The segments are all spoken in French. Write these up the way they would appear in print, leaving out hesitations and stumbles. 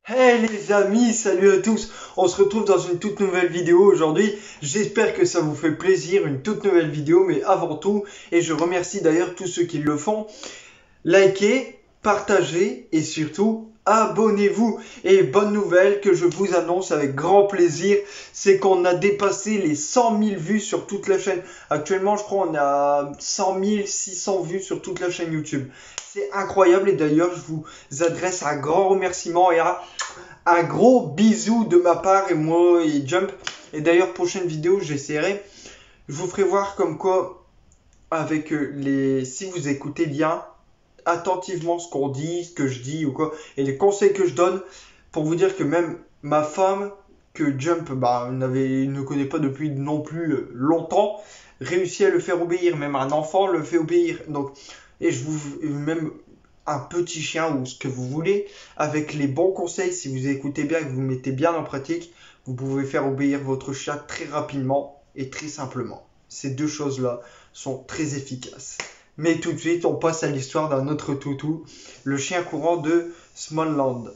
Hey les amis, salut à tous. On se retrouve dans une toute nouvelle vidéo aujourd'hui. J'espère que ça vous fait plaisir, une toute nouvelle vidéo, mais avant tout, et je remercie d'ailleurs tous ceux qui le font, likez, partagez et surtout abonnez-vous. Et bonne nouvelle que je vous annonce avec grand plaisir, c'est qu'on a dépassé les 100 000 vues sur toute la chaîne. Actuellement, je crois on a 100 600 vues sur toute la chaîne YouTube. C'est incroyable et d'ailleurs, je vous adresse un grand remerciement et un gros bisou de ma part et moi et Jump. Et d'ailleurs, prochaine vidéo, j'essaierai. Je vous ferai voir comme quoi, avec si vous écoutez bien attentivement ce qu'on dit, ce que je dis ou quoi, et les conseils que je donne, pour vous dire que même ma femme, que Jump ne connaît pas depuis non plus longtemps, réussit à le faire obéir. Même un enfant le fait obéir. Donc, et même un petit chien ou ce que vous voulez, avec les bons conseils, si vous écoutez bien et que vous mettez bien en pratique, vous pouvez faire obéir votre chien très rapidement et très simplement. Ces deux choses-là sont très efficaces. Mais tout de suite, on passe à l'histoire d'un autre toutou, le chien courant de Småland.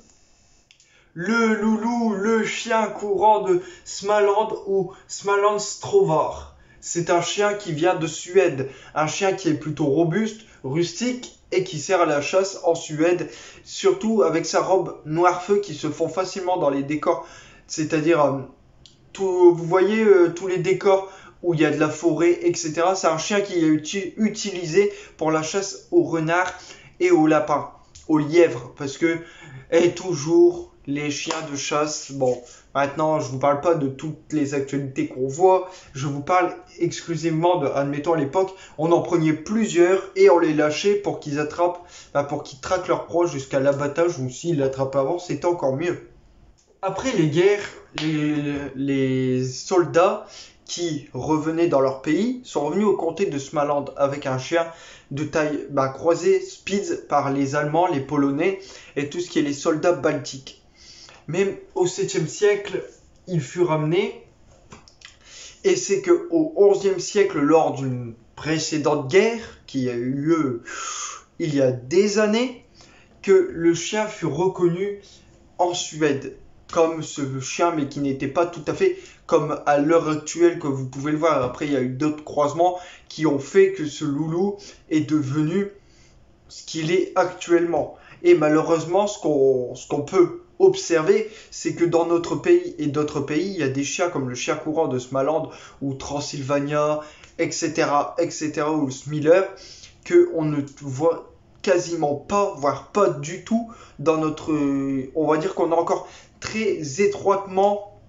Le loulou, le chien courant de Småland ou Smålandstrovar. C'est un chien qui vient de Suède, un chien qui est plutôt robuste, rustique et qui sert à la chasse en Suède, surtout avec sa robe noir feu qui se fond facilement dans les décors, c'est-à-dire vous voyez tous les décors où il y a de la forêt, etc. C'est un chien qui est utilisé pour la chasse aux renards et aux lapins, aux lièvres, parce que et toujours les chiens de chasse. Bon, maintenant je vous parle pas de toutes les actualités qu'on voit, je vous parle exclusivement de, admettons à l'époque, on en prenait plusieurs et on les lâchait pour qu'ils attrapent, pour qu'ils traquent leurs proches jusqu'à l'abattage, ou s'ils l'attrapent avant, c'était encore mieux. Après les guerres, les soldats qui revenaient dans leur pays sont revenus au comté de Småland avec un chien de taille croisé Spitz par les Allemands, les Polonais et tout ce qui est les soldats baltiques. Mais au 7e siècle, il fut ramené et c'est qu'au 11e siècle, lors d'une précédente guerre qui a eu lieu il y a des années, que le chien fut reconnu en Suède comme ce chien, mais qui n'était pas tout à fait comme à l'heure actuelle que vous pouvez le voir. Après, il y a eu d'autres croisements qui ont fait que ce loulou est devenu ce qu'il est actuellement. Et malheureusement, ce qu'on peut observer, c'est que dans notre pays et d'autres pays, il y a des chiens comme le chien courant de Småland ou Transylvania, etc., etc., ou Smiller, qu'on ne voit quasiment pas, voire pas du tout dans notre... On va dire qu'on est encore très étroitement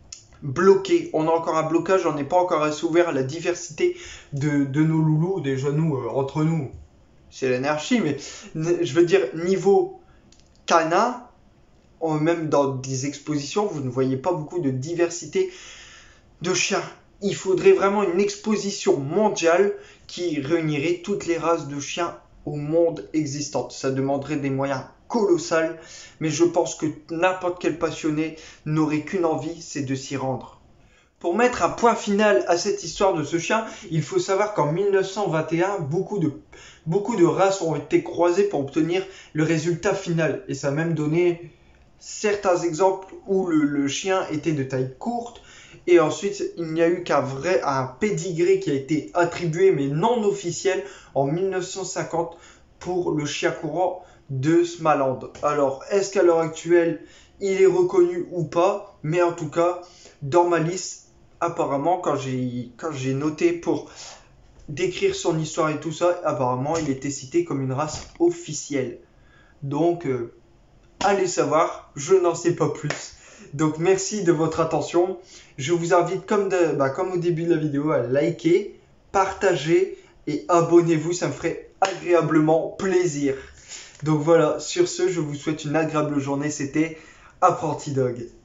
bloqué. On a encore un blocage, on n'est pas encore assez ouvert à la diversité de nos loulous, déjà nous, entre nous. C'est l'anarchie, mais je veux dire, niveau canin, même dans des expositions, vous ne voyez pas beaucoup de diversité de chiens. Il faudrait vraiment une exposition mondiale qui réunirait toutes les races de chiens au monde existantes. Ça demanderait des moyens colossaux, mais je pense que n'importe quel passionné n'aurait qu'une envie, c'est de s'y rendre. Pour mettre un point final à cette histoire de ce chien, il faut savoir qu'en 1921, beaucoup de races ont été croisées pour obtenir le résultat final. Et ça a même donné certains exemples où le chien était de taille courte. Et ensuite, il n'y a eu un pédigré qui a été attribué, mais non officiel, en 1950 pour le chien courant de Småland. Alors, est-ce qu'à l'heure actuelle, il est reconnu ou pas? Mais en tout cas, dans ma liste, apparemment, quand j'ai noté pour décrire son histoire et tout ça, apparemment, il était cité comme une race officielle. Donc, allez savoir, je n'en sais pas plus. Donc, merci de votre attention. Je vous invite, comme au début de la vidéo, à liker, partager et abonnez-vous. Ça me ferait agréablement plaisir. Donc voilà, sur ce, je vous souhaite une agréable journée. C'était Apprenti Dog.